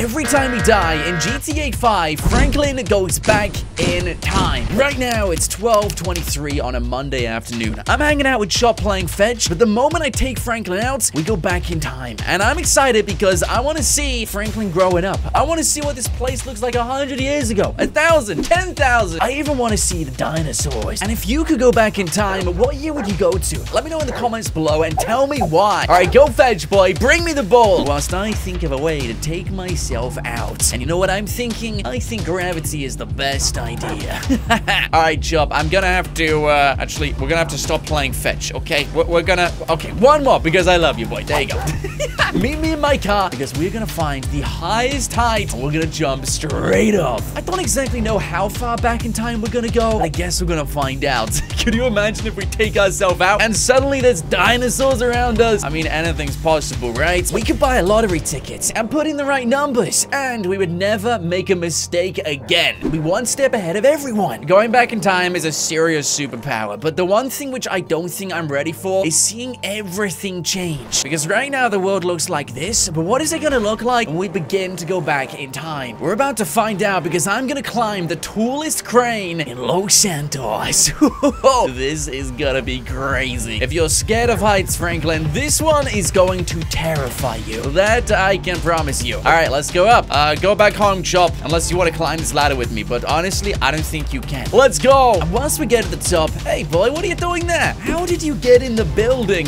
every time we die in GTA 5, Franklin goes back in time. Right now, it's 12:23 on a Monday afternoon. I'm hanging out with Chop playing fetch, but the moment I take Franklin out, we go back in time. And I'm excited because I want to see Franklin growing up. I want to see what this place looks like 100 years ago, 1,000, 10,000. I even want to see the dinosaurs. And if you could go back in time, what year would you go to? Let me know in the comments below and tell me why. All right, go fetch, boy. Bring me the ball. Whilst I think of a way to take myself out. And you know what I'm thinking? I think gravity is the best idea. All right, Chop, I'm gonna have to, actually, we're gonna have to stop playing fetch, okay? We're gonna, okay, one more because I love you, boy. There you go. Meet me in my car because we're gonna find the highest height and we're gonna jump straight off. I don't exactly know how far back in time we're gonna go, but I guess we're gonna find out. Could you imagine if we take ourselves out and suddenly there's dinosaurs around us? I mean, anything's possible, right? We could buy lottery tickets and put in the right numbers, and we would never make a mistake again. We'd be one step ahead of everyone. Going back in time is a serious superpower, but the one thing which I don't think I'm ready for is seeing everything change. Because right now the world looks like this, but what is it gonna look like when we begin to go back in time? We're about to find out because I'm gonna climb the tallest crane in Los Santos. This is gonna be crazy. If you're scared of heights, Franklin, this one is going to terrify you. That I can promise you. All right, let's go up. Go back home, Chop, unless you want to climb this ladder with me, but honestly, I don't think you can. Let's go. And once we get to the top, hey, boy, what are you doing there? How did you get in the building?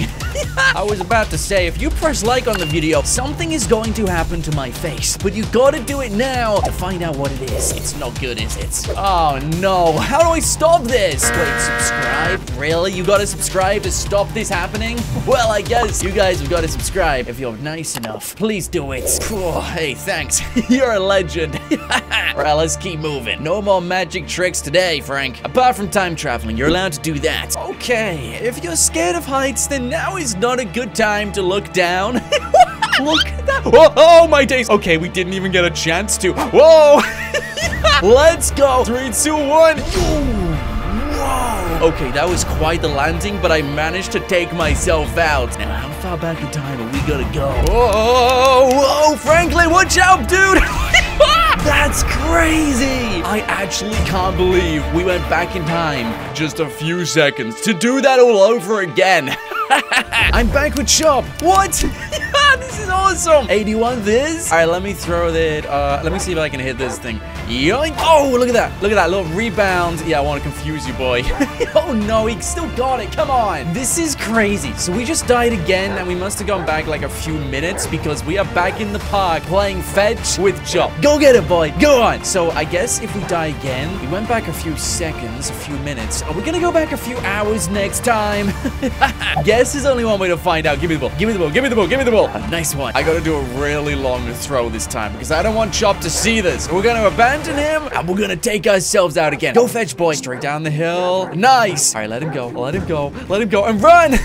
I was about to say, if you press like on the video, something is going to happen to my face, but you gotta do it now to find out what it is. It's not good, is it? Oh, no. How do I stop this? Wait, subscribe? Really? You gotta subscribe to stop this happening? Well, I guess you guys have gotta subscribe if you're nice enough. Please do it. Oh, hey, thanks. You're a legend. Alright, let's keep moving. No more magic tricks today, Frank. Apart from time traveling, you're allowed to do that. Okay, if you're scared of heights, then now is not a good time to look down. Look at that. Whoa, oh, my days. Okay, we didn't even get a chance to. Whoa. Let's go. 3, 2, 1. Whoa. Okay, that was quite the landing, but I managed to take myself out. Now, how far back in time are we gonna go? Whoa, whoa, Franklin, watch out, dude. That's crazy. I actually can't believe we went back in time just a few seconds to do that all over again. I'm back with Chop. What? This is awesome. 81 this. All right, let me throw that. Let me see if I can hit this thing. Yoink. Oh, look at that. Look at that little rebound. Yeah, I want to confuse you, boy. Oh, no, he still got it. Come on. This is crazy. So we just died again, and we must have gone back like a few minutes because we are back in the park playing fetch with Chop. Go get it, boy. Go on. So I guess if we die again, we went back a few seconds, a few minutes. Are we going to go back a few hours next time? Guess there's only one way to find out. Give me the ball. Give me the ball. Give me the ball. Give me the ball. A nice one. I got to do a really long throw this time because I don't want Chop to see this. We're going to abandon him, and we're going to take ourselves out again. Go fetch, boy. Straight down the hill. Nice. All right, let him go. Let him go. Let him go. And run.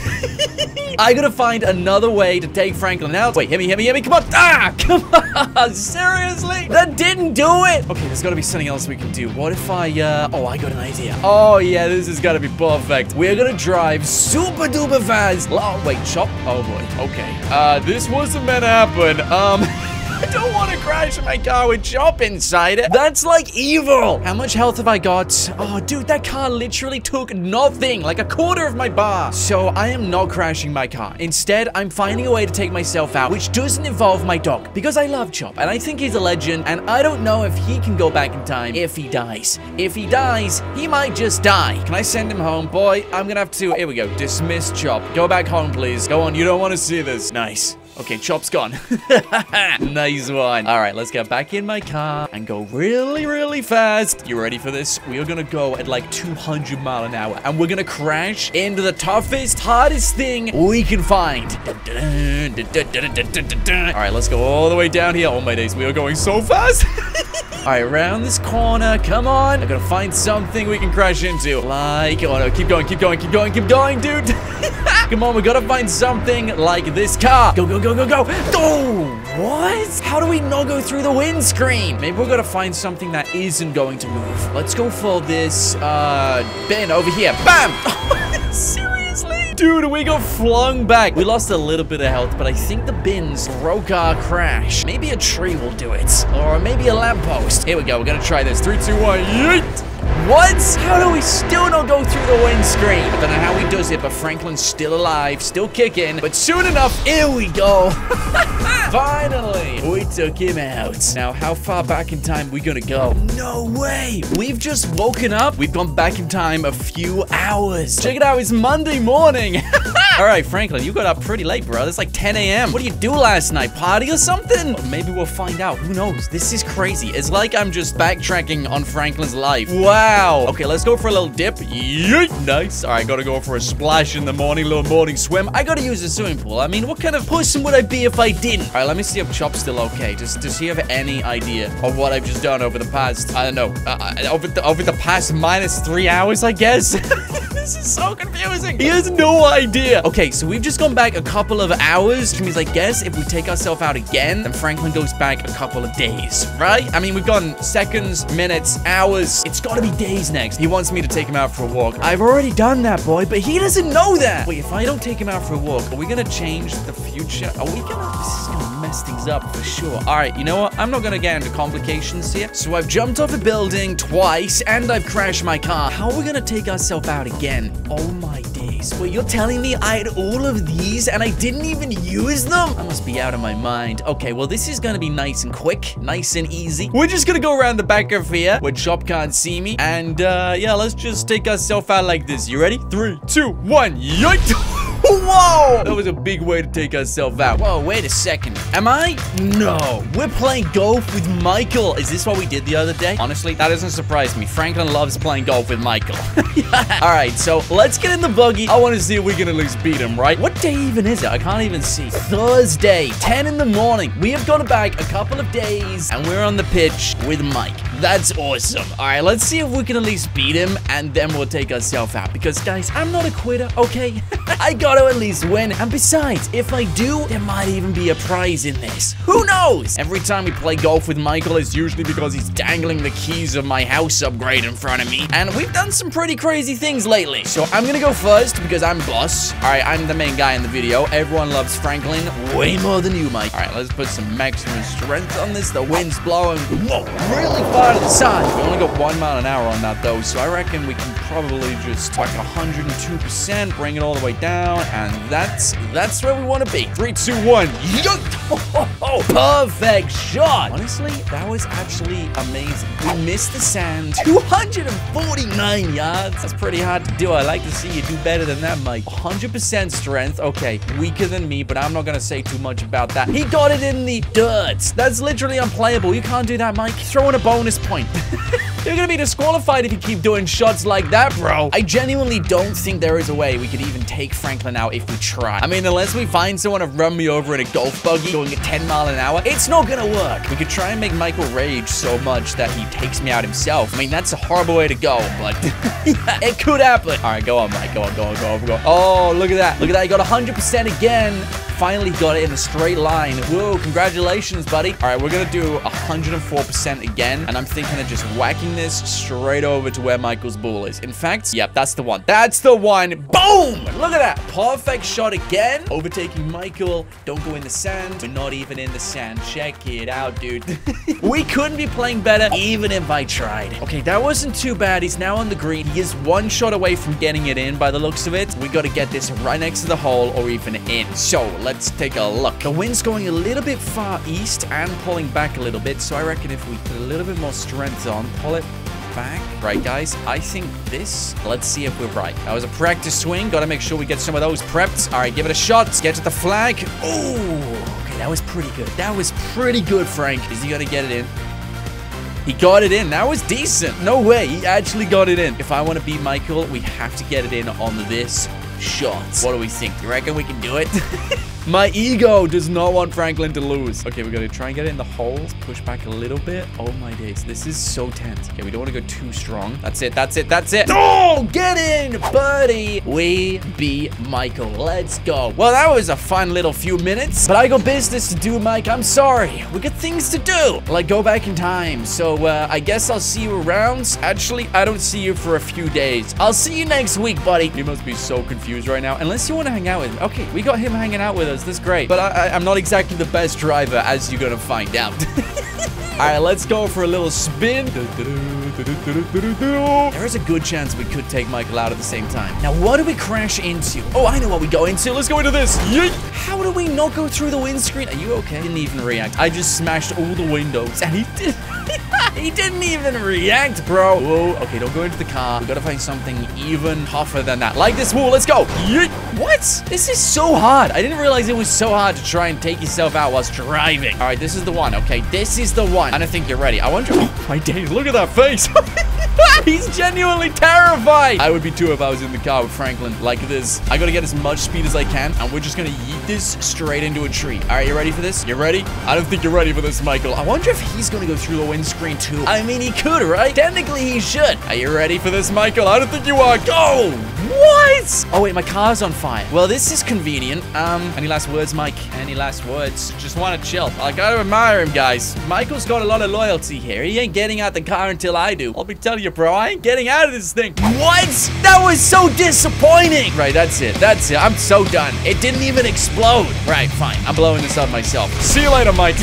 I got to find another way to take Franklin out. Wait, hit me, hit me, hit me. Come on. Ah, come on. Seriously? That didn't do it. Okay, there's got to be something else we can do. What if I, oh, I got an idea. Oh, yeah, this is going to be perfect. We're going to drive super duper fast. Oh, wait, Chop. Oh, boy. Okay. This wasn't meant to happen. I don't want to crash my car with Chop inside it. That's like evil. How much health have I got? Oh, dude, that car literally took nothing, like a quarter of my bar. So I am not crashing my car. Instead, I'm finding a way to take myself out, which doesn't involve my dog, because I love Chop, and I think he's a legend, and I don't know if he can go back in time if he dies. If he dies, he might just die. Can I send him home? Boy, I'm gonna have to, here we go, dismiss Chop. Go back home, please. Go on, you don't want to see this. Nice. Okay, Chop's gone. Nice one. All right, let's get back in my car and go really, really fast. You ready for this? We are gonna go at like 200 miles an hour, and we're gonna crash into the toughest, hardest thing we can find. All right, let's go all the way down here. Oh my days, we are going so fast. All right, around this corner. Come on. I gotta find something we can crash into. Like, oh no, keep going, keep going, keep going, keep going, dude. Come on, we gotta find something like this car. Go, go, go, go, go. Oh, what? How do we not go through the windscreen? Maybe we're gonna find something that isn't going to move. Let's go for this, bin over here. Bam! Seriously? Dude, we got flung back. We lost a little bit of health, but I think the bins broke our crash. Maybe a tree will do it. Or maybe a lamppost. Here we go. We're gonna try this. 3, 2, 1. Yeet! What? How do we still not go through the windscreen? I don't know how he does it, but Franklin's still alive, still kicking. But soon enough, here we go. Finally, we took him out. Now, how far back in time are we gonna go? No way. We've just woken up. We've gone back in time a few hours. Check it out. It's Monday morning. All right, Franklin, you got up pretty late, bro. It's like 10 a.m. What did you do last night? Party or something? Or maybe we'll find out. Who knows? This is crazy. It's like I'm just backtracking on Franklin's life. Wow. Okay, let's go for a little dip. Yeet. Nice. All right, gotta go for a splash in the morning, little morning swim. I gotta use the swimming pool. I mean, what kind of person would I be if I didn't? All right, let me see if Chop's still okay. Does he have any idea of what I've just done over the past, I don't know, over the past -3 hours, I guess? This is so confusing. He has no idea. Okay, so we've just gone back a couple of hours, which means I guess if we take ourselves out again, then Franklin goes back a couple of days, right? I mean, we've gone seconds, minutes, hours. It's gotta be days next. He wants me to take him out for a walk. I've already done that, boy, but he doesn't know that. Wait, if I don't take him out for a walk, are we gonna change the future? Are we gonna... This is gonna mess things up for sure. All right, you know what? I'm not gonna get into complications here. So I've jumped off a building twice, and I've crashed my car. How are we gonna take ourselves out again? Oh my days. Wait, you're telling me I had all of these and I didn't even use them? I must be out of my mind. Okay, well, this is gonna be nice and quick, nice and easy. We're just gonna go around the back of here where Chop can't see me. And, yeah, let's just take ourselves out like this. You ready? 3, 2, 1. Yoink! Whoa! That was a big way to take ourselves out. Whoa, wait a second. Am I? No. We're playing golf with Michael. Is this what we did the other day? Honestly, that doesn't surprise me. Franklin loves playing golf with Michael. Yeah. All right, so let's get in the buggy. I want to see if we can at least beat him, right? What day even is it? I can't even see. Thursday, 10 in the morning. We have gone back a couple of days, and we're on the pitch with Mike. That's awesome. All right, let's see if we can at least beat him, and then we'll take ourselves out. Because, guys, I'm not a quitter, okay? I gotta at least win. And besides, if I do, there might even be a prize in this. Who knows? Every time we play golf with Michael, it's usually because he's dangling the keys of my house upgrade in front of me. And we've done some pretty crazy things lately. So I'm gonna go first because I'm boss. All right, I'm the main guy in the video. Everyone loves Franklin way more than you, Mike. All right, let's put some maximum strength on this. The wind's blowing, whoa, really far to the side. We only got 1 mile an hour on that though, so I reckon we can probably just like 102%, bring it all the way down, and that's where we want to be. 3, 2, 1. Oh, perfect shot. Honestly, that was actually amazing. We missed the sand. 249 yards. That's pretty hard to do. I like to see you do better than that, Mike. 100% strength. Okay, weaker than me, but I'm not gonna say too much about that. He got it in the dirt. That's literally unplayable. You can't do that, Mike. Throw in a bonus point. You're gonna be disqualified if you keep doing shots like that, bro. I genuinely don't think there is a way we could even take Franklin out if we try. I mean, unless we find someone to run me over in a golf buggy going at 10 miles an hour, it's not gonna work. We could try and make Michael rage so much that he takes me out himself. I mean, that's a horrible way to go, but yeah, it could happen. All right, go on, Mike. Go on, go on, go on, go on. Oh, look at that. Look at that. You got 100% again. Finally got it in a straight line. Whoa, congratulations, buddy. All right, we're gonna do 104% again, and I'm thinking of just whacking this straight over to where Michael's ball is. In fact, yep, that's the one. That's the one. Boom! Look at that. Perfect shot again. Overtaking Michael. Don't go in the sand. We're not even in the sand. Check it out, dude. We couldn't be playing better even if I tried. Okay, that wasn't too bad. He's now on the green. He is 1 shot away from getting it in by the looks of it. We got to get this right next to the hole or even in. So let's take a look. The wind's going a little bit far east and pulling back a little bit. So I reckon if we put a little bit more strength on, pull it back. Right, guys, I think this, let's see if we're right. That was a practice swing. Got to make sure we get some of those prepped. All right, give it a shot. Let's get to the flag. Oh, okay, that was pretty good. That was pretty good, Frank. Is he going to get it in? He got it in. That was decent. No way. He actually got it in. If I want to beat Michael, we have to get it in on this shot. What do we think? You reckon we can do it? My ego does not want Franklin to lose. Okay, we're going to try and get it in the hole. Let's push back a little bit. Oh, my days. This is so tense. Okay, we don't want to go too strong. That's it. That's it. That's it. Oh, go. Get in, buddy. We beat Michael. Let's go. Well, that was a fun little few minutes, but I got business to do, Mike. I'm sorry. We got things to do, like go back in time. So I guess I'll see you around. Actually, I don't see you for a few days. I'll see you next week, buddy. You must be so confused right now. Unless you want to hang out with me. Okay, we got him hanging out with us. That's great. But I'm not exactly the best driver, as you're gonna find out. All right, let's go for a little spin. There is a good chance we could take Michael out at the same time. Now, what do we crash into? Oh, I know what we go into. Let's go into this. Yeet. How do we not go through the windscreen? Are you okay? Didn't even react. I just smashed all the windows, and he did. He didn't even react, bro. Whoa. Okay, don't go into the car. We gotta find something even tougher than that. Like this wall. Let's go. Yeet. What? This is so hard. I didn't realize it was so hard to try and take yourself out whilst driving. All right, this is the one. Okay, this is the one. I don't think you're ready. I wonder. Oh, my days. Look at that face. He's genuinely terrified. I would be too if I was in the car with Franklin like this. I gotta get as much speed as I can, and we're just gonna yeet this straight into a tree. All right, you ready for this? You ready? I don't think you're ready for this, Michael. I wonder if he's gonna go through the windscreen too. I mean, he could, right? Technically, he should. Are you ready for this, Michael? I don't think you are. Go! What? Oh, wait, my car's on fire. Well, this is convenient. Any last words, Mike? Any last words? Just want to chill. I gotta admire him, guys. Michael's got a lot of loyalty here. He ain't getting out the car until I do. Let me tell you, bro, I ain't getting out of this thing. What? That was so disappointing. Right, that's it. That's it. I'm so done. It didn't even explode. Right, fine. I'm blowing this up myself. See you later, Mike.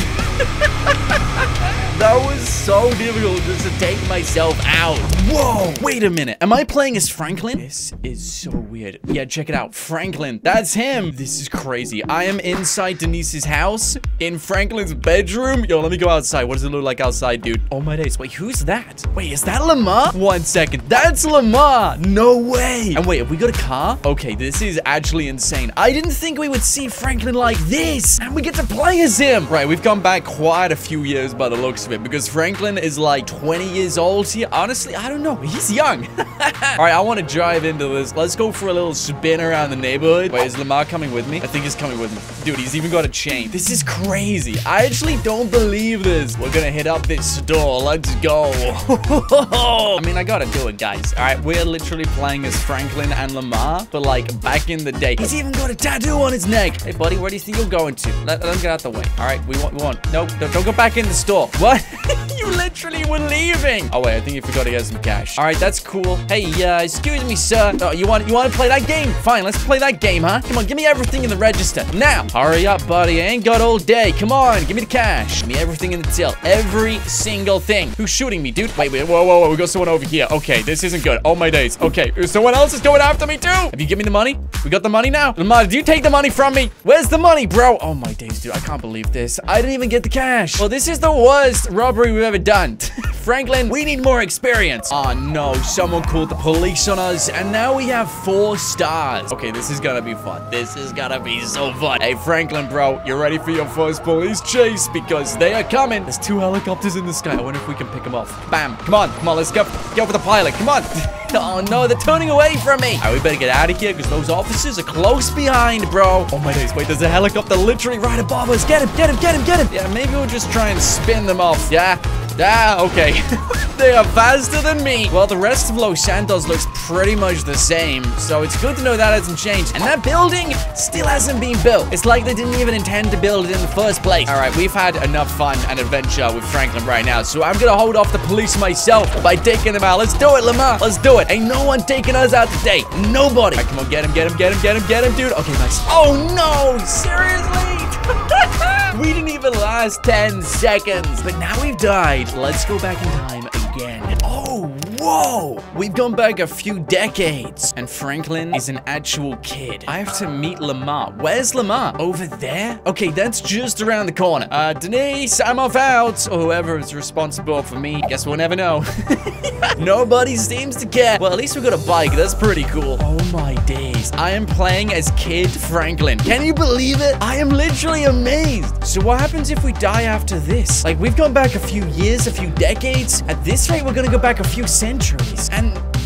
That was so difficult just to take myself out. Whoa, wait a minute. Am I playing as Franklin? This is so weird. Yeah, check it out. Franklin, that's him. This is crazy. I am inside Denise's house in Franklin's bedroom. Yo, let me go outside. What does it look like outside, dude? Oh my days. Wait, who's that? Wait, is that Lamar? 1 second. That's Lamar. No way. And wait, have we got a car? Okay, this is actually insane. I didn't think we would see Franklin like this. And we get to play as him. Right, we've gone back quite a few years by the looks of it, because Franklin is like 20 years old here. Honestly, I don't know. He's young. All right, I want to drive into this. Let's go for a little spin around the neighborhood. Wait, is Lamar coming with me? I think he's coming with me. Dude, he's even got a chain. This is crazy. I actually don't believe this. We're gonna hit up this store. Let's go. I mean, I gotta do it, guys. All right, we're literally playing as Franklin and Lamar, but like back in the day. He's even got a tattoo on his neck. Hey, buddy, where do you think you're going to? Let him get out the way. All right, we want. Nope, don't go back in the store. What? You literally were leaving. Oh, wait, I think you forgot to get some cash. All right, that's cool. Hey, excuse me, sir. Oh, you want to play that game? Fine, let's play that game, huh? Come on, give me everything in the register. Now, hurry up, buddy. I ain't got all day. Come on, give me the cash. Give me everything in the till. Every single thing. Who's shooting me, dude? Wait, whoa. We got someone over here. Okay, this isn't good. Oh, my days. Okay, someone else is going after me, too. Have you given me the money? We got the money now? Lamar, did you take the money from me? Where's the money, bro? Oh, my days, dude. I can't believe this. I didn't even get the cash. Well, this is the worst robbery we've ever done. Franklin, we need more experience. Oh, no. Someone called the police on us, and now we have 4 stars. Okay, this is gonna be fun. This is gonna be so fun. Hey, Franklin, bro, you ready for your first police chase? Because they are coming. There's 2 helicopters in the sky. I wonder if we can pick them off. Bam. Come on, let's go for the pilot. Come on. Oh, no, they're turning away from me. All right, we better get out of here because those officers are close behind, bro. Oh, my days. Wait, there's a helicopter literally right above us. Get him. Yeah, maybe we'll just try and spin them off. Yeah, okay. They are faster than me. Well, the rest of Los Santos looks pretty much the same, so it's good to know that hasn't changed. And that building still hasn't been built. It's like they didn't even intend to build it in the first place. All right, we've had enough fun and adventure with Franklin right now, so I'm gonna hold off the police myself by taking them out. Let's do it, Lamar. Let's do it. Ain't no one taking us out today. Nobody. All right, come on, get him, dude. Okay, nice. Oh, no, seriously? We didn't even last 10 seconds, but now we've died. Let's go back in time again. Oh, whoa. We've gone back a few decades, and Franklin is an actual kid. I have to meet Lamar. Where's Lamar? Over there? Okay, that's just around the corner. Denise, I'm off out. Or whoever is responsible for me. Guess we'll never know. Nobody seems to care. Well, at least we got a bike. That's pretty cool. Oh my days. I am playing as Kid Franklin. Can you believe it? I am literally amazed. So what happens if we die after this? Like, we've gone back a few years, a few decades. At this rate, we're gonna go back a few centuries. And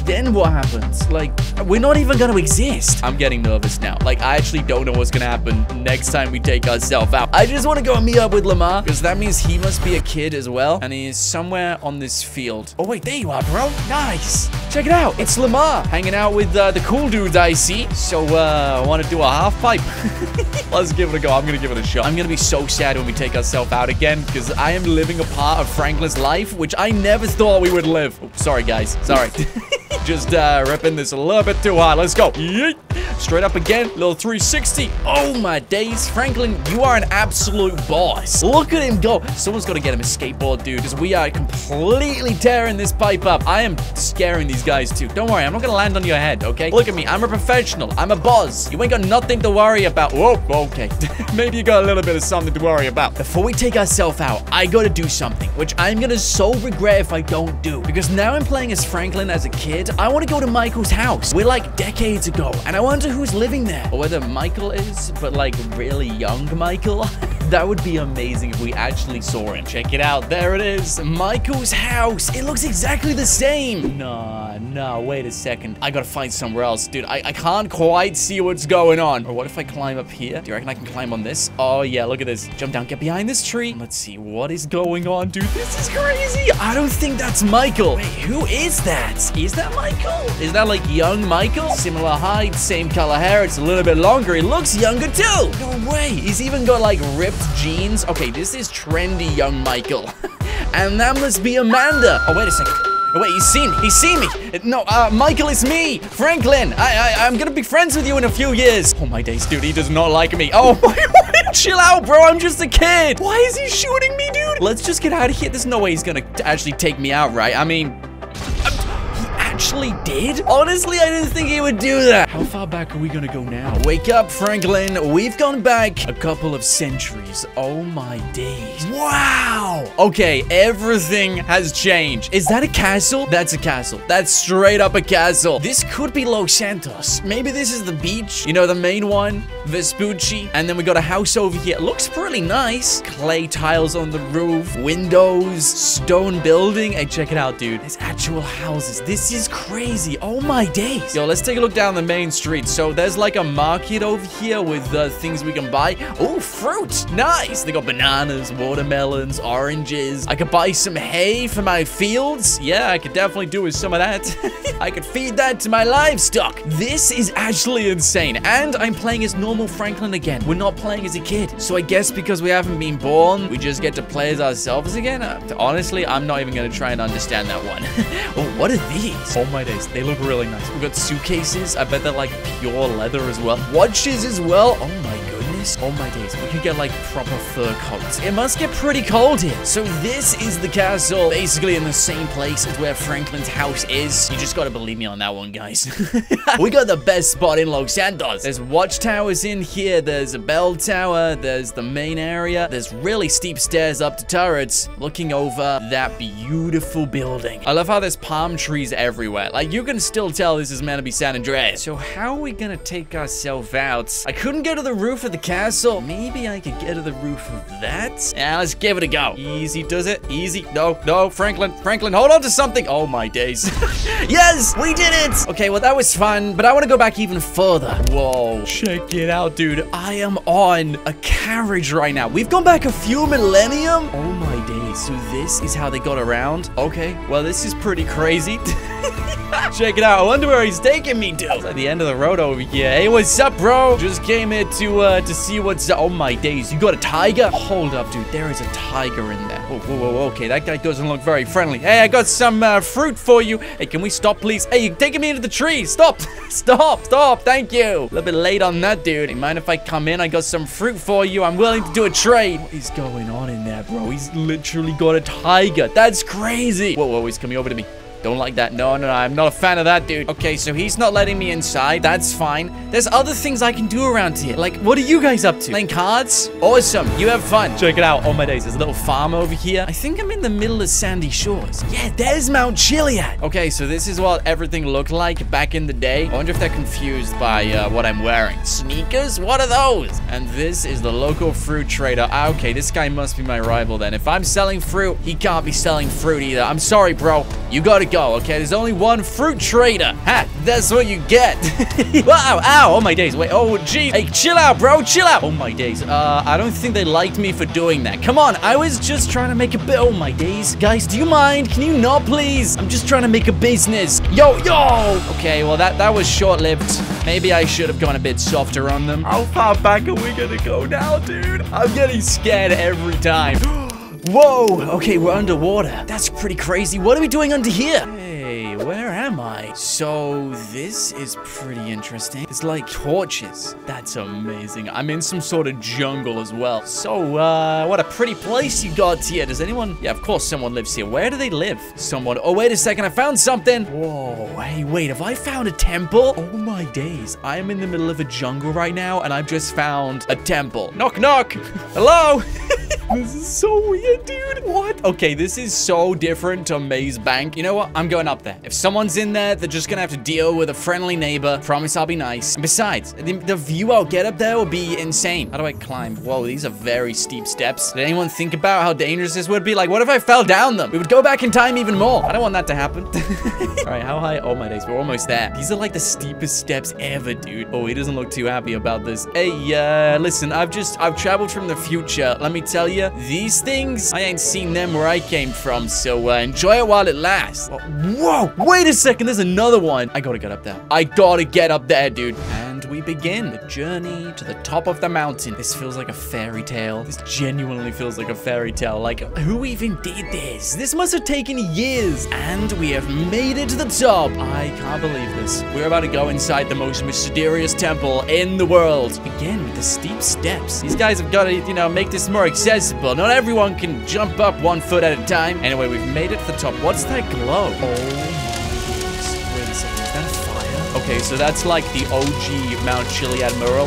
then what happens? Like, we're not even gonna exist. I'm getting nervous now. Like, I actually don't know what's gonna happen next time we take ourselves out. I just want to go and meet up with Lamar, because that means he must be a kid as well, and he is somewhere on this field. Oh, wait, there you are, bro. Nice. Check it out. It's Lamar hanging out with the cool dudes I see. So, I want to do a half pipe. Let's give it a go. I'm gonna give it a shot. I'm gonna be so sad when we take ourselves out again, because I am living a part of Franklin's life, which I never thought we would live. Oh, sorry, guys. Sorry. Just ripping this a little bit too hard. Let's go. Yeet. Straight up again. Little 360. Oh, my days. Franklin, you are an absolute boss. Look at him go. Someone's got to get him a skateboard, dude, because we are completely tearing this pipe up. I am scaring these guys, too. Don't worry. I'm not going to land on your head, okay? Look at me. I'm a professional. I'm a boss. You ain't got nothing to worry about. Whoa, okay. Maybe you got a little bit of something to worry about. Before we take ourselves out, I got to do something, which I'm going to so regret if I don't do. Because now I'm playing as Franklin as a kid. I want to go to Michael's house. We're like decades ago, and I wonder who's living there. Or whether Michael is, but like really young Michael. That would be amazing if we actually saw him. Check it out. There it is. Michael's house. It looks exactly the same. No, wait a second. I gotta find somewhere else. Dude, I can't quite see what's going on. Or what if I climb up here? Do you reckon I can climb on this? Oh, yeah, look at this. Jump down, get behind this tree. Let's see. What is going on, dude? This is crazy. I don't think that's Michael. Wait, who is that? Is that Michael? Is that like young Michael? Similar height, same color hair. It's a little bit longer. He looks younger too. No way. He's even got like ripped jeans. Okay, this is trendy young Michael. And that must be Amanda. Oh, wait a second. Oh, wait, he's seen me. No, Michael, it's me. Franklin. I'm gonna be friends with you in a few years. Oh, my days, dude. He does not like me. Oh, my, chill out, bro. I'm just a kid. Why is he shooting me, dude? Let's just get out of here. There's no way he's gonna actually take me out, right? I mean... actually did? Honestly, I didn't think he would do that. How far back are we gonna go now? Wake up, Franklin. We've gone back a couple of centuries. Oh my days. Wow. Okay, everything has changed. Is that a castle? That's a castle. That's straight up a castle. This could be Los Santos. Maybe this is the beach. You know, the main one, Vespucci. And then we got a house over here. It looks pretty nice. Clay tiles on the roof, windows, stone building. Hey, check it out, dude. There's actual houses. This is crazy. Oh my days. Yo, let's take a look down the main street. So there's like a market over here with things we can buy. Oh, fruit. Nice. They got bananas, watermelons, oranges. I could buy some hay for my fields. Yeah, I could definitely do with some of that. I could feed that to my livestock. This is actually insane. And I'm playing as normal Franklin again. We're not playing as a kid. So I guess because we haven't been born, we just get to play as ourselves again. Honestly, I'm not even going to try and understand that one. Oh, what are these? Oh my days, they look really nice. We've got suitcases. I bet they're like pure leather as well. Watches as well. Oh my goodness. Oh my days, we could get like proper fur coats. It must get pretty cold here. So this is the castle, basically in the same place as where Franklin's house is. You just gotta believe me on that one, guys. We got the best spot in Los Santos. There's watchtowers in here. There's a bell tower. There's the main area. There's really steep stairs up to turrets looking over that beautiful building. I love how there's palm trees everywhere. Like, you can still tell this is meant to be San Andreas. So how are we gonna take ourselves out? I couldn't get to the roof of the castle. Maybe I could get to the roof of that? Yeah, let's give it a go. Easy does it. Easy. No, Franklin, hold on to something. Oh my days. Yes, we did it. Okay, well, that was fun, but I want to go back even further. Whoa, check it out, dude. I am on a carriage right now. We've gone back a few millennium. Oh my days. So this is how they got around. Okay, well, this is pretty crazy. Check it out. I wonder where he's taking me to. It's at the end of the road over here. Hey, what's up, bro? Just came here to see what's up. Oh my days, you got a tiger? Hold up, dude. There is a tiger in there. Whoa. Okay, that guy doesn't look very friendly. Hey, I got some fruit for you. Hey, can we stop, please? Hey, you're taking me into the tree. Stop. Stop. Thank you. A little bit late on that, dude. Hey, mind if I come in? I got some fruit for you. I'm willing to do a trade. What is going on in there, bro? He's literally got a tiger. That's crazy. Whoa, he's coming over to me. Don't like that. No, I'm not a fan of that, dude. Okay, so he's not letting me inside. That's fine. There's other things I can do around here. Like, what are you guys up to? Playing cards? Awesome. You have fun. Check it out. Oh my days. There's a little farm over here. I think I'm in the middle of Sandy Shores. Yeah, there's Mount Chiliad. Okay, so this is what everything looked like back in the day. I wonder if they're confused by what I'm wearing. Sneakers? What are those? And this is the local fruit trader. Okay, this guy must be my rival then. If I'm selling fruit, he can't be selling fruit either. I'm sorry, bro. You gotta go, okay? There's only one fruit trader. Ha, that's what you get. Wow, ow, oh my days. Wait, oh, gee. Hey, chill out, bro, chill out. Oh my days. I don't think they liked me for doing that. Come on, I was just trying to make a bit. Oh my days. Guys, do you mind? Can you not, please? I'm just trying to make a business. Yo. Okay, well, that was short-lived. Maybe I should have gone a bit softer on them. How far back are we gonna go now, dude? I'm getting scared every time. Whoa, okay, we're underwater. That's pretty crazy. What are we doing under here? Hey, where am I? So, this is pretty interesting. It's like torches. That's amazing. I'm in some sort of jungle as well. So, what a pretty place you got here. Does anyone... Yeah, of course someone lives here. Where do they live? Someone... Oh, wait a second. I found something. Whoa, hey, wait. Have I found a temple? Oh, my days. I am in the middle of a jungle right now, and I've just found a temple. Knock, knock. Hello? This is so weird, dude. What? Okay, this is so different to Maze Bank. You know what? I'm going up there. If someone's in there, they're just gonna have to deal with a friendly neighbor. Promise I'll be nice. And besides, the view I'll get up there will be insane. How do I climb? Whoa, these are very steep steps. Did anyone think about how dangerous this would be? Like, what if I fell down them? We would go back in time even more. I don't want that to happen. All right, how high? Oh my days, we're almost there. These are like the steepest steps ever, dude. Oh, he doesn't look too happy about this. Hey, listen, I've traveled from the future. Let me tell you, these things, I ain't seen them where I came from, so enjoy it while it lasts. Whoa, wait a second, there's another one. I gotta get up there. I gotta get up there, dude. And we begin the journey to the top of the mountain. This feels like a fairy tale. This genuinely feels like a fairy tale. Like, who even did this? This must have taken years. And we have made it to the top. I can't believe this. We're about to go inside the most mysterious temple in the world. Again, with the steep steps. These guys have got to, you know, make this more accessible. Not everyone can jump up 1 foot at a time. Anyway, we've made it to the top. What's that glow? Oh my goodness. Wait a second. Is that a fire? Okay, so that's like the OG Mount Chiliad mural.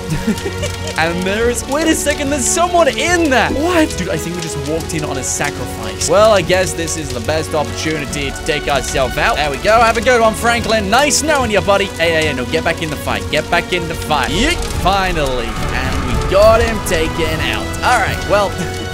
And there is... Wait a second. There's someone in that. What? Dude, I think we just walked in on a sacrifice. Well, I guess this is the best opportunity to take ourselves out. There we go. Have a good one, Franklin. Nice knowing you, buddy. Hey, no. Get back in the fight. Get back in the fight. Yeet. Finally. And we got him taken out. All right. Well...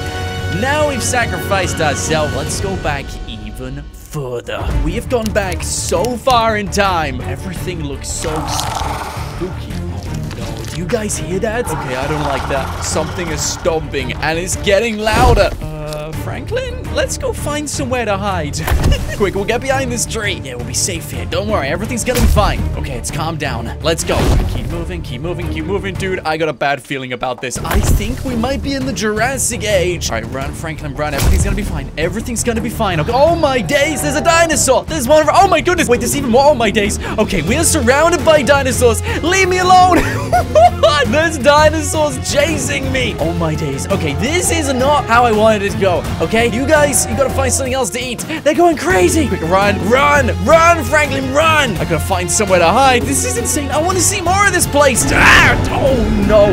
Now we've sacrificed ourselves. Let's go back even further. We have gone back so far in time. Everything looks so spooky. Oh no, do you guys hear that? Okay, I don't like that. Something is stomping and it's getting louder. Franklin, let's go find somewhere to hide. Quick, we'll get behind this tree. Yeah, we'll be safe here. Don't worry, everything's gonna be fine. Okay, it's calmed down. Let's go. Keep moving, keep moving, keep moving, dude. I got a bad feeling about this. I think we might be in the Jurassic Age. All right, run, Franklin, run. Everything's gonna be fine. Everything's gonna be fine. Okay. Oh my days, there's a dinosaur. There's one. Oh my goodness. Wait, there's even more. Oh my days. Okay, we are surrounded by dinosaurs. Leave me alone. There's dinosaurs chasing me. Oh my days. Okay, this is not how I wanted it to go. Okay, you guys, you gotta find something else to eat. They're going crazy. Quick, run, Franklin, run. I gotta find somewhere to hide. This is insane. I want to see more of this place. Ah! Oh, no.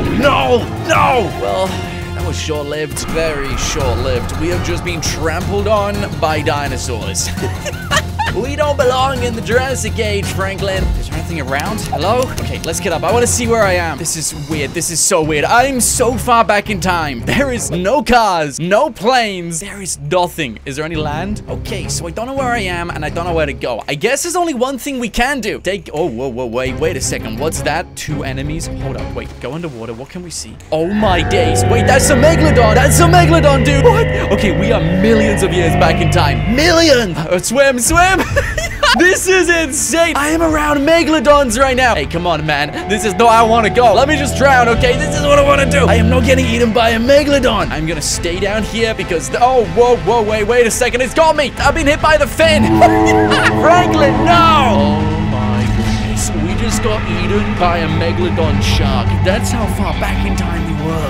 Well, that was short-lived, very short-lived. We have just been trampled on by dinosaurs. We don't belong in the Jurassic Age, Franklin. Is there anything around? Hello? Okay, let's get up. I want to see where I am. This is weird. This is so weird. I'm so far back in time. There is no cars, no planes. There is nothing. Is there any land? Okay, so I don't know where I am, and I don't know where to go. I guess there's only one thing we can do. Oh, whoa, wait a second. What's that? 2 enemies? Hold up, wait. Go underwater. What can we see? Oh my days. Wait, that's a Megalodon. That's a Megalodon, dude. What? Okay, we are millions of years back in time. Millions! Swim! This is insane. I am around Megalodons right now. Hey, come on, man. This is not how I want to go. Let me just drown, okay? This is what I want to do. I am not getting eaten by a Megalodon. I'm gonna stay down here because... Oh, whoa, wait a second. It's got me. I've been hit by the fin. Franklin, no. Oh, my goodness. We just got eaten by a Megalodon shark. That's how far back in time we were.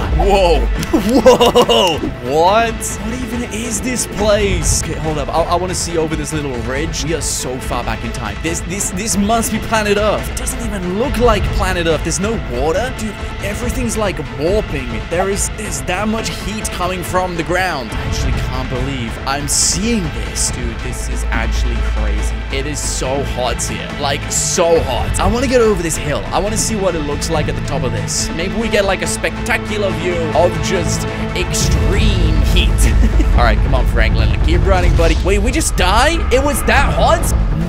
Whoa. What even is this place? Okay, hold up. I want to see over this little ridge. We are so far back in time. This must be planet Earth. It doesn't even look like planet Earth. There's no water. Dude, everything's like warping. There's that much heat coming from the ground. I actually can't believe I'm seeing this. Dude, this is actually crazy. It is so hot here. Like, so hot. I want to get over this hill. I want to see what it looks like at the top of this. Maybe we get like a spectacular view of just extreme heat. All right, come on, Franklin. Keep running, buddy. Wait, we just died? It was that hot?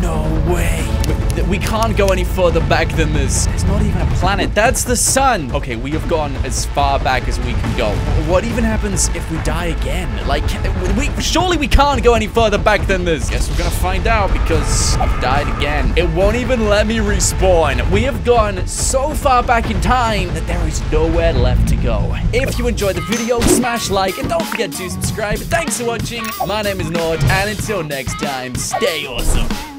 way. We can't go any further back than this. There's not even a planet. That's the sun. Okay, we have gone as far back as we can go. What even happens if we die again? Like, surely we can't go any further back than this. Guess we're gonna find out because I've died again. It won't even let me respawn. We have gone so far back in time that there is nowhere left to go. If you enjoyed the video, smash like and don't forget to subscribe. Thanks for watching. My name is Nord, and until next time, stay awesome.